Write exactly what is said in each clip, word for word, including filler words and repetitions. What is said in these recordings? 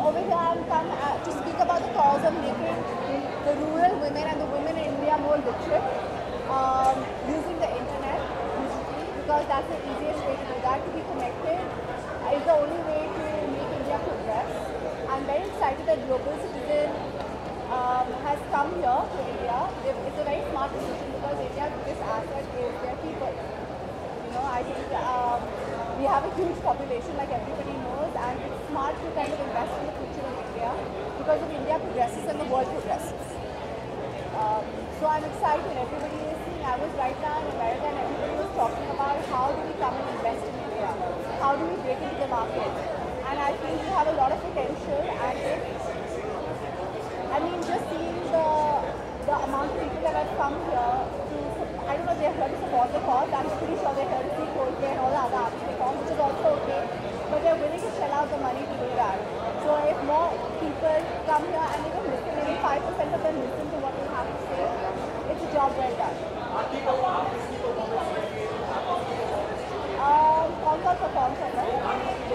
over here I'm come uh, to speak about the cause of making the rural women and the women in India more literate um, using the internet digitally, because that's the easiest way to do that. To be connected is the only way to make India progress. I'm very excited that Global Citizen um, has come here to India. It's a very smart decision because India's biggest asset is their people. You know, I think um, we have a huge population, like everybody knows, and it's smart to kind of invest in the future of India, because if India progresses, then the world progresses. Um, so I'm excited. Everybody is seeing. I was right now in America, and everybody was talking about how do we come and invest in India? How do we break into the market? And I think we have a lot of potential. And if, I mean, just seeing the the amount of people that have come here to, I don't know, they're here to support the cause. I'm pretty sure they're here to see Coldplay and all the other artists perform, which is also okay. But they're willing to shell out the money to do that. So if more people come here and even listen, maybe five percent of them listen to what we have to say, it's a job well done. Um, कौन सा perform कर रहा है?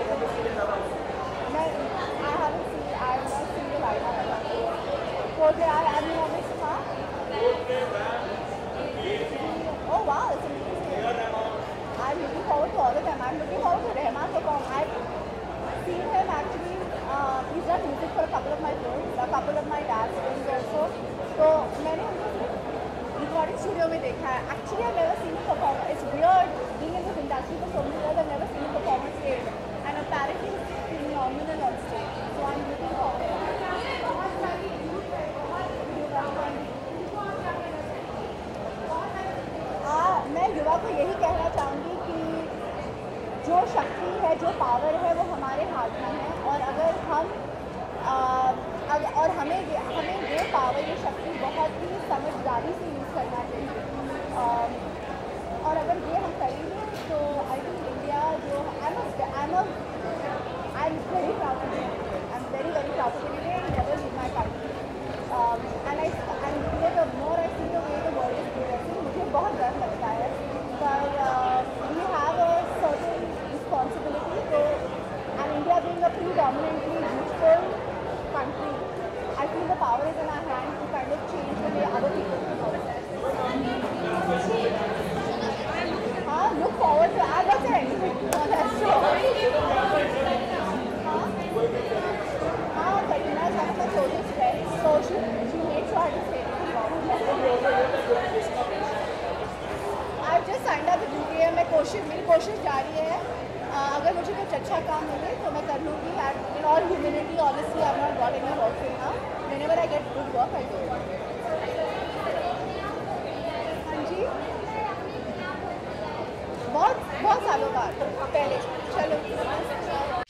मैं I haven't seen, I have not seen the lineup. Coldplay, I I mean obviously, huh? Oh wow, it's amazing. I'm looking forward to all of them. I'm looking forward to Rahman perform. I've seen him actually. Uh, he's done music for a couple of my films, a couple of my dad's films also. So मैंने उनको recording studio में देखा है. Actually, I've never seen him perform. It's weird being in this industry for so many years. I've never seen him perform on stage, and apparently he's phenomenal on stage. So I'm looking forward. हाँ, मैं युवा को यही कहना चाहूँगी कि जो शक्ति है, जो पावर है, वो हमारे हाथ में है, और अगर हम आ, अगर, और हमें हमें ये पावर, ये शक्ति बहुत ही समझदारी से यूज़ करना चाहिए, आ, और अगर ये हम करेंगे तो आई थिंक इंडिया जो I am I am I am very proud to be I am very very proud to be Indian, never leave my country, and I and the more I see the way the world is progressing, मुझे बहुत गर्व लगता है. पर we have a certain responsibility, तो and India being a predominantly youthful country, I feel the power is in our hands to kind of change the way other people think also. हाँ, look forward to. I was there on that show. हाँ, हाँ, Katrina is one of my closest friends, so she she made sure to say this about me. I've just signed up with U P M. मैं कोशिश मेरी कोशिश जारी है. Uh, अगर मुझे कुछ अच्छा काम मिले तो मैं कर लूँगी. In all humility, honestly, I've not got any work till now. Whenever I get good work, I do it. हाँ जी, बहुत बहुत सालों बाद पहले. चलो.